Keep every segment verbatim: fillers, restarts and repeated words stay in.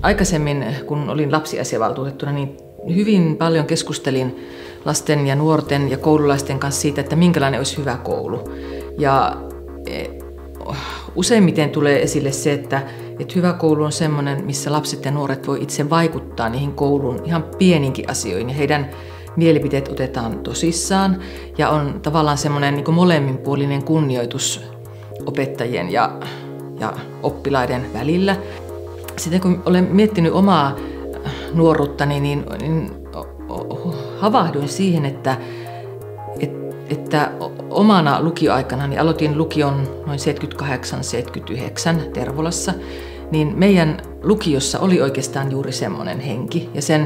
aikaisemmin, kun olin lapsiasiavaltuutettuna, niin hyvin paljon keskustelin lasten ja nuorten ja koululaisten kanssa siitä, että minkälainen olisi hyvä koulu. Ja useimmiten tulee esille se, että, että hyvä koulu on sellainen, missä lapset ja nuoret voi itse vaikuttaa niihin koulun ihan pieninkin asioihin. Ja heidän mielipiteet otetaan tosissaan ja on tavallaan semmoinen niin kuin molemminpuolinen kunnioitus opettajien ja, ja oppilaiden välillä. Sitten kun olen miettinyt omaa nuoruuttani, niin, niin havahduin siihen, että, että, että omana lukioaikana niin aloitin lukion noin seitsemänkymmentäkahdeksan seitsemänkymmentäyhdeksän Tervolassa, niin meidän lukiossa oli oikeastaan juuri semmoinen henki. Ja, sen,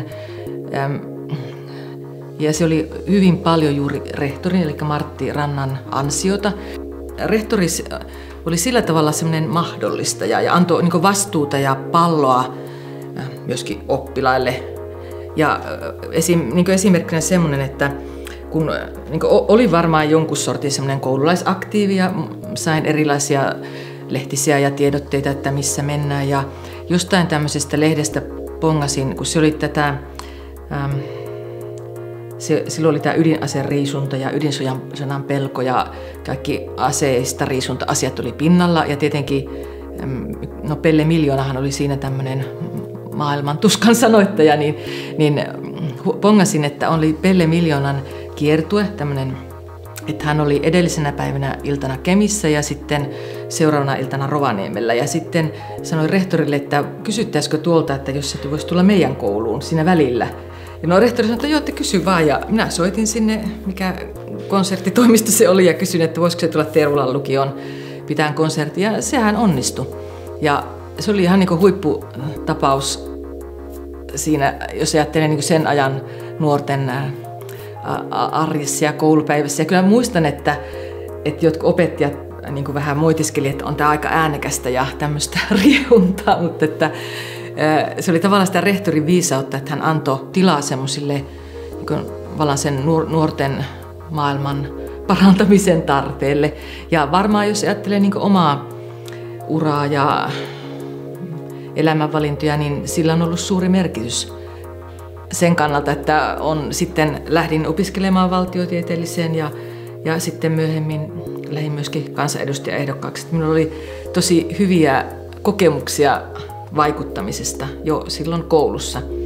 ja se oli hyvin paljon juuri rehtorin, eli Martti Rannan ansiota. Rehtori oli sillä tavalla semmoinen mahdollistaja ja antoi niin kuin vastuuta ja palloa myöskin oppilaille. Ja esim, niin kuin esimerkkinä semmoinen, että kun niin kuin oli varmaan jonkun sortin semmoinen koululaisaktiivi ja sain erilaisia lehtisiä ja tiedotteita, että missä mennään. Ja jostain tämmöisestä lehdestä pongasin, kun se oli tätä, ähm, se, silloin oli tämä ydinaseriisunta ja ydinsodan pelko ja kaikki aseista riisunta-asiat oli pinnalla. Ja tietenkin, ähm, no Pelle Miljoonahan oli siinä tämmöinen maailman tuskan sanoittaja, niin, niin pongasin, että oli Pelle Miljoonan kiertue, tämmöinen, että hän oli edellisenä päivänä iltana Kemissä ja sitten seuraavana iltana Rovaniemellä. Ja sitten sanoin rehtorille, että kysyttäisikö tuolta, että jos se voisi tulla meidän kouluun siinä välillä. Ja no rehtori sanoi, että joo, te kysy vaan. Ja minä soitin sinne, mikä konserttitoimisto se oli, ja kysyin, että voisiko se tulla Tervolan lukioon pitään konsertti. Ja sehän onnistui. Ja se oli ihan niin kuin huipputapaus siinä, jos ajattelee niin kuin sen ajan nuorten arjessa ja koulupäivässä. Ja kyllä muistan, että, että jotkut opettajat niin kuin vähän moitiskeli, että on tämä aika äänekästä ja tämmöistä riehuntaa, mutta että, se oli tavallaan sitä rehtorin viisautta, että hän antoi tilaa semmoisille niin kuin sen nuorten maailman parantamisen tarpeelle. Ja varmaan jos ajattelee niin kuin omaa uraa ja elämänvalintoja, niin sillä on ollut suuri merkitys sen kannalta, että on sitten lähdin opiskelemaan valtiotieteelliseen ja, ja sitten myöhemmin lähdin myöskin kansanedustajaehdokkaaksi. Minulla oli tosi hyviä kokemuksia vaikuttamisesta jo silloin koulussa.